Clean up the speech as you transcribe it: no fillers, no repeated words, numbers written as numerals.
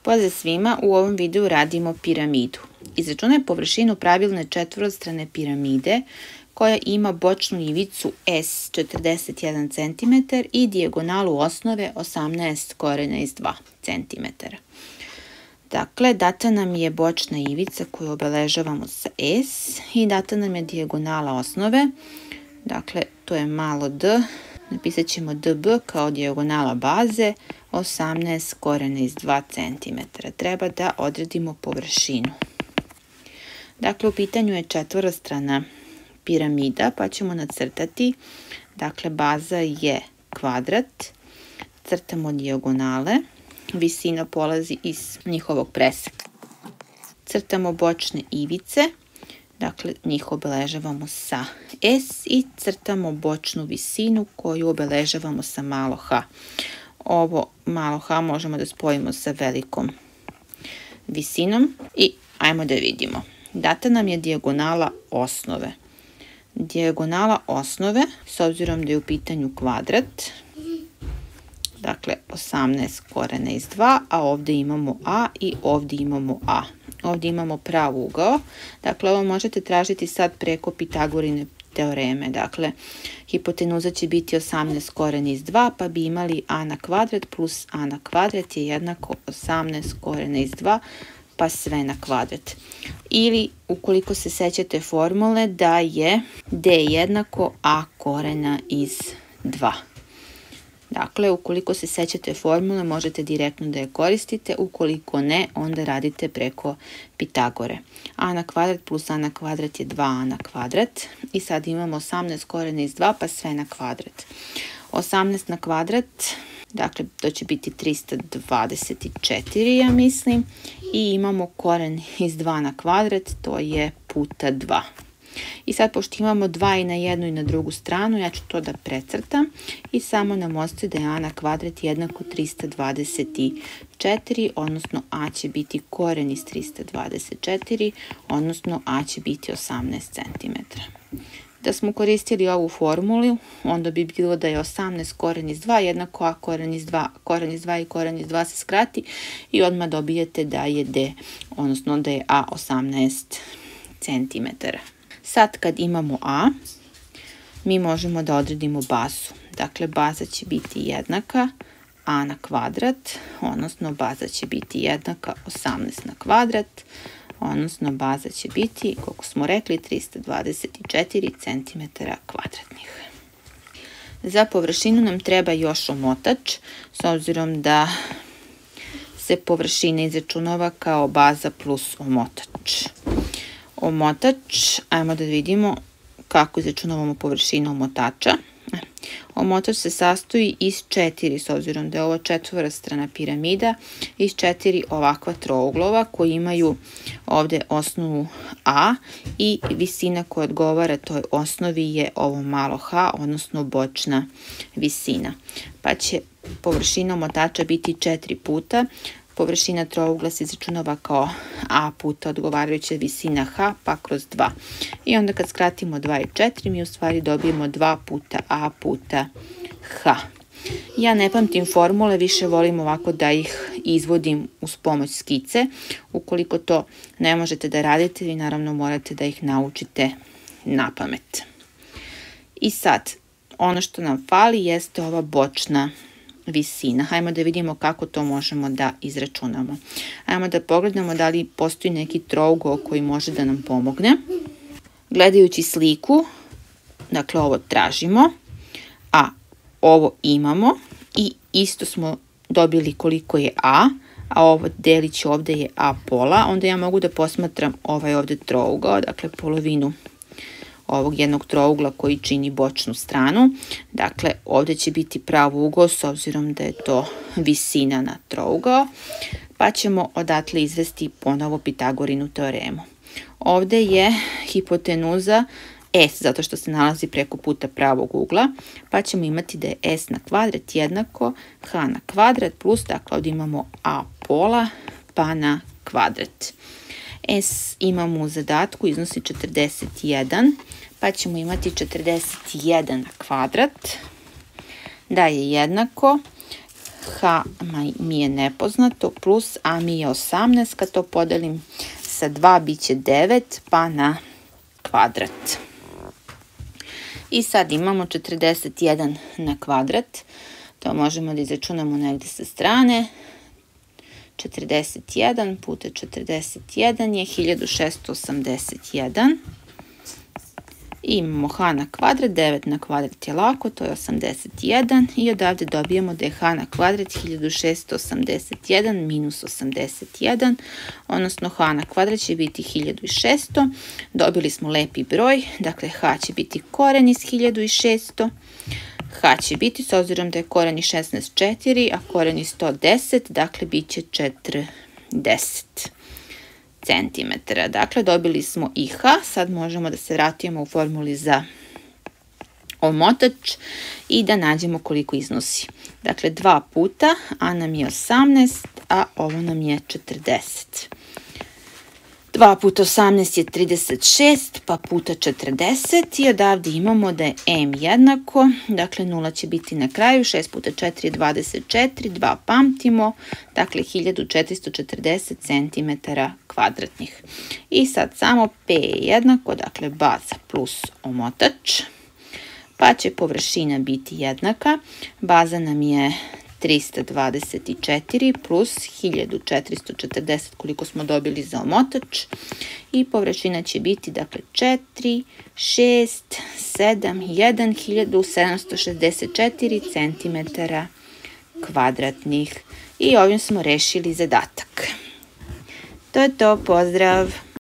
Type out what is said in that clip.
Pozdrav svima, u ovom videu radimo piramidu. Izračunaj površinu pravilne četvorostrane piramide koja ima bočnu ivicu S 41 cm i dijagonalu osnove 18 korena iz 2 cm. Dakle, data nam je bočna ivica koju obeležavamo sa S i data nam je dijagonala osnove. Dakle, to je malo d. Napisat ćemo db kao dijagonala baze 18 korena iz 2 cm. Treba da odredimo površinu. Dakle, u pitanju je četvorostrana piramida, pa ćemo nacrtati. Dakle, baza je kvadrat. Crtamo dijagonale. Visina polazi iz njihovog preseka. Crtamo bočne ivice. Dakle, njih obeležavamo sa S i crtamo bočnu visinu koju obeležavamo sa malo h. Ovo malo h možemo da spojimo sa velikom visinom i ajmo da vidimo. Data nam je dijagonala osnove. Dijagonala osnove, s obzirom da je u pitanju kvadrat, dakle 18 korena iz 2, a ovdje imamo a i ovdje imamo a. Ovdje imamo prav ugao, dakle ovo možete tražiti sad preko Pitagorine teoreme. Dakle, hipotenuza će biti 18 koren iz 2, pa bi imali a na kvadrat plus a na kvadrat je jednako 18 korena iz 2, pa sve na kvadrat. Ili, ukoliko se sećate formule, da je d jednako a korena iz 2. Dakle, ukoliko se sećate formule, možete direktno da je koristite, ukoliko ne, onda radite preko Pitagore. A na kvadrat plus a na kvadrat je 2a na kvadrat i sad imamo 18 korena iz 2, pa sve na kvadrat. 18 na kvadrat, dakle, to će biti 324, ja mislim, i imamo koren iz 2 na kvadrat, to je puta 2. I sad, pošto imamo 2 i na jednu i na drugu stranu, ja ću to da precrtam i samo nam ostaje da je a na kvadrat jednako 324, odnosno a će biti koren iz 324, odnosno a će biti 18 cm. Da smo koristili ovu formulu, onda bi bilo da je 18 koren iz 2 jednako a koren iz 2, koren iz 2 i koren iz 2 se skrati i odmah dobijete da je d, odnosno da je a 18 cm. Sad kad imamo a, mi možemo da odredimo bazu. Dakle, baza će biti jednaka a na kvadrat, odnosno baza će biti jednaka 18 na kvadrat, odnosno baza će biti, koliko smo rekli, 324 cm kvadratnih. Za površinu nam treba još omotač, s obzirom da se površina izračunava kao baza plus omotač. Omotač, ajmo da vidimo kako izračunavamo površinu omotača. Omotač se sastoji iz 4, s obzirom da je ovo četvorostrana piramida, iz 4 ovakva trouglova koji imaju ovdje osnovu a i visina koja odgovara toj osnovi je ovo malo h, odnosno bočna visina. Pa će površina omotača biti 4 puta. Površina trougla se izračunava kao a puta odgovarajuća visina h, pa kroz 2. I onda kad skratimo 2 i 4, mi u stvari dobijemo 2 puta a puta h. Ja ne pamtim formule, više volim ovako da ih izvodim uz pomoć skice. Ukoliko to ne možete da radite, vi naravno morate da ih naučite na pamet. I sad, ono što nam fali jeste ova bočna visina. Hajmo da vidimo kako to možemo da izračunamo. Hajmo da pogledamo da li postoji neki trougao koji može da nam pomogne. Gledajući sliku, dakle ovo tražimo, a ovo imamo i isto smo dobili koliko je a ovo delić ovdje je a pola, onda ja mogu da posmatram ovaj ovdje trougao, dakle polovinu ovog jednog trougla koji čini bočnu stranu. Dakle, ovdje će biti prav ugao s obzirom da je to visina na trougao, pa ćemo odatle izvesti ponovo Pitagorinu teoremu. Ovdje je hipotenuza S, zato što se nalazi preko puta pravog ugla, pa ćemo imati da je S na kvadrat jednako h na kvadrat plus, dakle ovdje imamo a pola, pa na kvadrat. S imamo u zadatku, iznosi 41, pa ćemo imati 41 na kvadrat, da je jednako h mi je nepoznato, plus a mi je 18, kad to podelim sa 2 bit će 9, pa na kvadrat. I sad imamo 41 na kvadrat, to možemo da izračunamo negde sa strane. 41 puta 41 je 1681. I imamo h na kvadrat, 9 na kvadrat je lako, to je 81 i odavde dobijemo da je h na kvadrat 1681 minus 81, odnosno h na kvadrat će biti 1600. Dobili smo lepi broj, dakle h će biti koren iz 1600. H će biti, s obzirom da je koren iz 16 4, a koren iz 110, dakle bit će 40 centimetara. Dakle, dobili smo i h, sad možemo da se vratimo u formuli za omotač i da nađemo koliko iznosi. Dakle, 2 puta, a nam je 18, a ovo nam je 40. 2 puta 18 je 36, pa puta 40 i odavde imamo da je m jednako, dakle 0 će biti na kraju, 6 puta 4 je 24, 2 pamtimo, dakle 1440 cm kvadratnih. I sad samo p je jednako, dakle baza plus omotač, pa će površina biti jednaka, baza nam je 324 plus 1440 koliko smo dobili za omotač i površina će biti dakle 4, 6, 7, 1764 cm kvadratnih. I ovim smo rešili zadatak. To je to, pozdrav!